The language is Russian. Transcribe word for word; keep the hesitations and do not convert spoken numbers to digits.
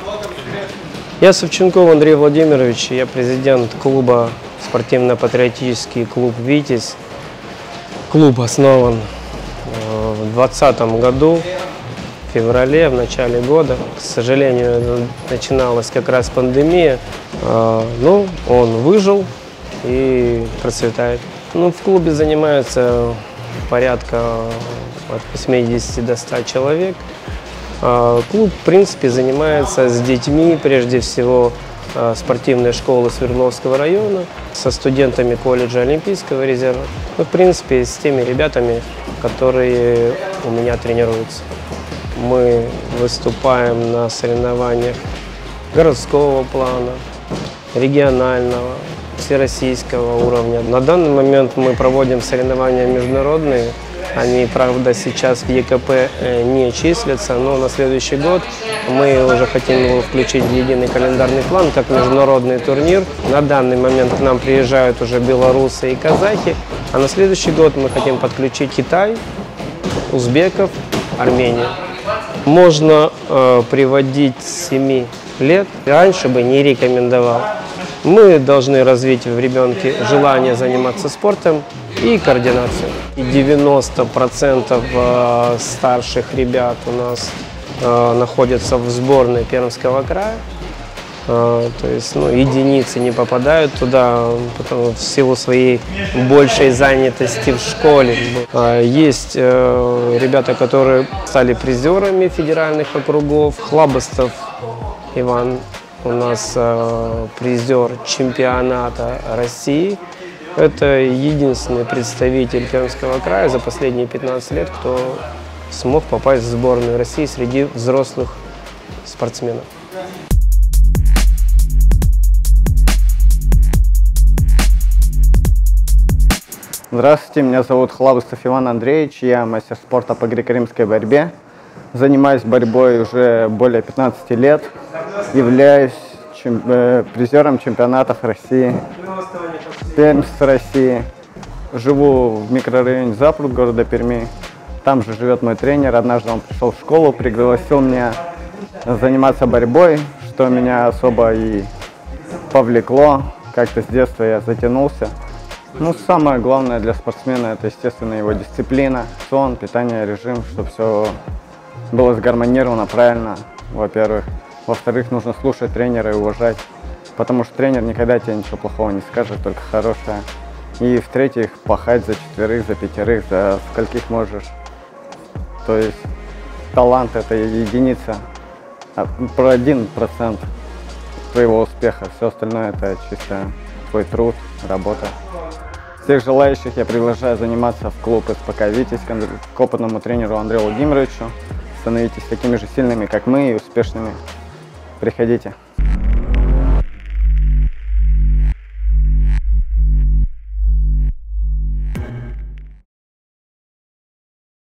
Я Савченков Андрей Владимирович, я президент клуба спортивно-патриотический клуб «Витязь». Клуб основан в двадцатом году, в феврале, в начале года. К сожалению, начиналась как раз пандемия, но он выжил и процветает. Ну, в клубе занимаются порядка от восьмидесяти до ста человек. Клуб, в принципе, занимается с детьми, прежде всего, спортивной школы Свердловского района, со студентами колледжа Олимпийского резерва, ну, в принципе, с теми ребятами, которые у меня тренируются. Мы выступаем на соревнованиях городского плана, регионального, всероссийского уровня. На данный момент мы проводим соревнования международные. Они, правда, сейчас в ЕКП не числятся, но на следующий год мы уже хотим его включить в единый календарный план, как международный турнир. На данный момент к нам приезжают уже белорусы и казахи, а на следующий год мы хотим подключить Китай, узбеков, Армению. Можно э, приводить с семи лет, раньше бы не рекомендовал. Мы должны развить в ребенке желание заниматься спортом и координацию. девяносто процентов старших ребят у нас находятся в сборной Пермского края. То есть ну, единицы не попадают туда потому, в силу своей большей занятости в школе. Есть ребята, которые стали призерами федеральных округов. Хлабостов Иван у нас призер чемпионата России. Это единственный представитель Пермского края за последние пятнадцать лет, кто смог попасть в сборную России среди взрослых спортсменов. Здравствуйте, меня зовут Хлабостов Иван Андреевич, я мастер спорта по греко-римской борьбе. Занимаюсь борьбой уже более пятнадцати лет, являюсь чем, э, призером чемпионатов России, первенств России. Живу в микрорайоне Запруд города Перми. Там же живет мой тренер. Однажды он пришел в школу, пригласил меня заниматься борьбой, что меня особо и повлекло. Как-то с детства я затянулся. Ну, самое главное для спортсмена – это, естественно, его дисциплина, сон, питание, режим, чтобы все было сгармонировано правильно, во-первых. Во-вторых, нужно слушать тренера и уважать, потому что тренер никогда тебе ничего плохого не скажет, только хорошее. И в-третьих, пахать за четверых, за пятерых, за скольких можешь. То есть талант – это единица, про один процент твоего успеха, все остальное – это чисто твой труд, работа. Всех желающих я приглашаю заниматься в клуб СПК «Витязь» к опытному тренеру Андрею Владимировичу. Становитесь такими же сильными, как мы, и успешными. Приходите.